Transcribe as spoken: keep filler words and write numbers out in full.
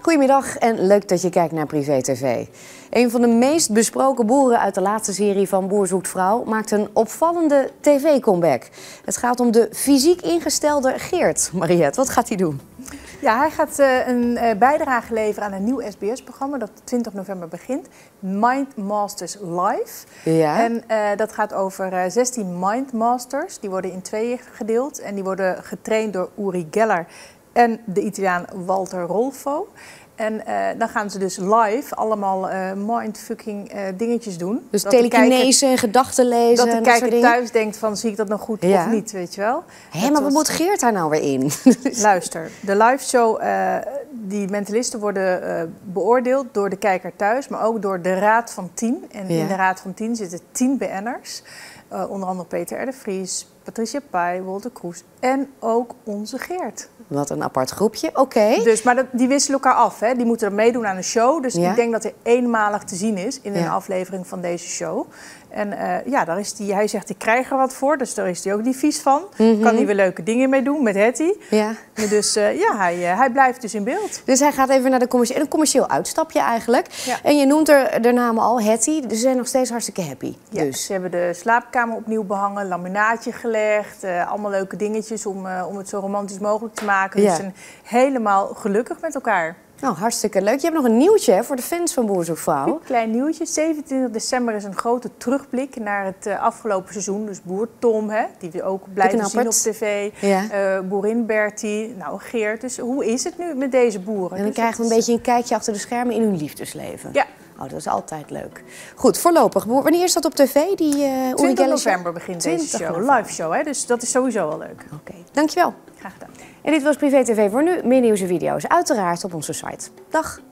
Goedemiddag en leuk dat je kijkt naar Privé T V. Een van de meest besproken boeren uit de laatste serie van Boer zoekt vrouw maakt een opvallende tv-comeback. Het gaat om de fysiek ingestelde Geert. Mariette, wat gaat hij doen? Ja, hij gaat uh, een uh, bijdrage leveren aan een nieuw S B S-programma dat twintig november begint. Mind Masters Live. Ja. En uh, dat gaat over uh, zestien Mind Masters. Die worden in tweeën gedeeld en die worden getraind door Uri Geller en de Italiaan Walter Rolfo. En uh, dan gaan ze dus live allemaal uh, mindfucking uh, dingetjes doen. Dus telekinese en gedachten lezen. Dat de kijker thuis denkt van, zie ik dat nog goed ja. of niet, weet je wel. Hé, maar wat moet Geert daar nou weer in? Luister, de live show, uh, die mentalisten worden uh, beoordeeld door de kijker thuis, maar ook door de Raad van Tien. En ja. in de Raad van Tien zitten tien B N'ers. Uh, onder andere Peter R. de Vries, Patricia Pai, Wolter Kroes en ook onze Geert. Wat een apart groepje, oké. Okay. Dus, maar dat, die wisselen elkaar af, hè? Die moeten er meedoen aan een show. Dus ja. ik denk dat hij eenmalig te zien is in een ja. aflevering van deze show. En uh, ja, daar is die, hij zegt, ik krijg er wat voor, dus daar is hij ook niet vies van. Mm-hmm. Kan hij weer leuke dingen mee doen met Hetty. Ja. Dus uh, ja, hij, uh, hij blijft dus in beeld. Dus hij gaat even naar de commerciële, een commercieel uitstapje eigenlijk. Ja. En je noemt er de namen al, Hetty. Ze zijn nog steeds hartstikke happy. Ja, dus. Ze hebben de slaapkamer opnieuw behangen, laminaatje gelegd. Uh, allemaal leuke dingetjes om, uh, om het zo romantisch mogelijk te maken. Ja. Dus ze zijn helemaal gelukkig met elkaar. Nou, hartstikke leuk. Je hebt nog een nieuwtje hè, voor de fans van Boer zoekt vrouw. Een klein nieuwtje. zevenentwintig december is een grote terugblik naar het uh, afgelopen seizoen. Dus boer Tom, hè, die we ook blijven zien op tv. Ja. Uh, boerin Bertie, nou Geert. Dus hoe is het nu met deze boeren? En dan dus krijgen we een beetje een kijkje achter de schermen in hun liefdesleven. Ja. Oh, dat is altijd leuk. Goed, voorlopig. Wanneer is dat op tv? Die, uh, twintig november begint deze show. November. Live show, hè? Dus dat is sowieso wel leuk. Oké, okay. Dankjewel. Graag gedaan. En dit was Privé T V voor nu. Meer nieuws en video's uiteraard op onze site. Dag.